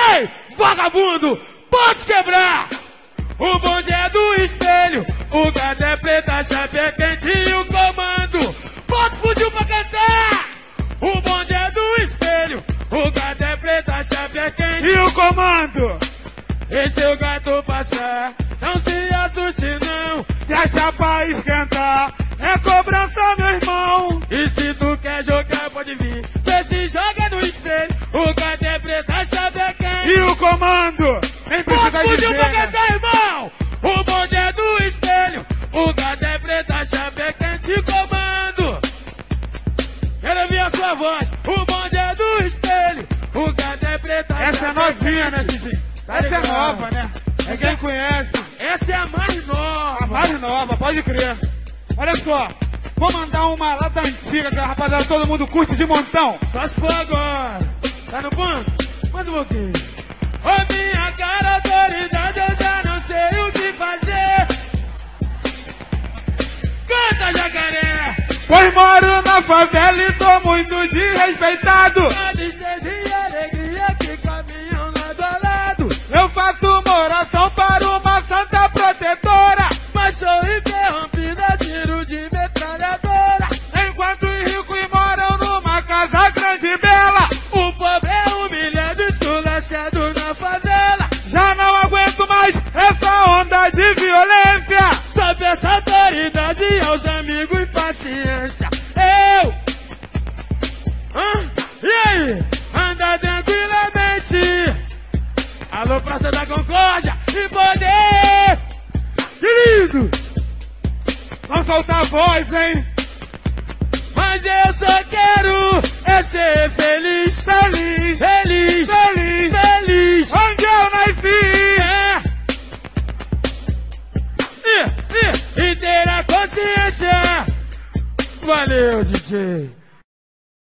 Ei, vagabundo, posso quebrar? O bonde é do espelho, o gato é preto, a chave é quente e o comando. Bota fuzil pra cantar! O bonde é do espelho, o gato é preto, a chave é quente E o comando? E se o gato passar, não se assuste não. Se a chapa esquentar, é cobrança, meu irmão. E se tu quer jogar, pode vir. Vê se joga no espelho, o gato é preto, a chave é quente. E o comando? Nem precisa Bota fuzil dizer, pra né? cantar, irmão! O bonde é do espelho, o gato é preto, a chave é quente e comando. Quero ouvir a sua voz. O bonde é do espelho, o gato é preto, a chave Essa é novinha, né, Didi? Tá Essa é ligado? nova, né? Ninguém conhece. Essa é a mais nova. A mais nova, pode crer. Olha só, vou mandar uma lá da antiga, que a rapaziada todo mundo curte de montão. Só se for agora. Tá no banco? Mais um pouquinho. Ô minha cara, autoridade, eu já não sei o que fazer. Canta, jacaré! Pois moro na favela e tô muito desrespeitado. A tristeza e a alegria que caminham lado a lado. Eu faço uma oração para uma santa protetora. Mas sou interrompido a tiro de metralhadora. Enquanto os ricos moram numa casa grande e bela. O pobre é humilhado, esculachado na favela. Já não aguento mais essa onda de violência. Só peço autoridade aos amigos e paciência. E aí? Anda tranquilamente. Alô, Praça da Concórdia e poder. Querido, não soltar a voz, hein? Mas eu só quero é ser feliz. Feliz, Feliz, feliz, feliz. onde eu nasci. E ter a consciência. Valeu, DJ.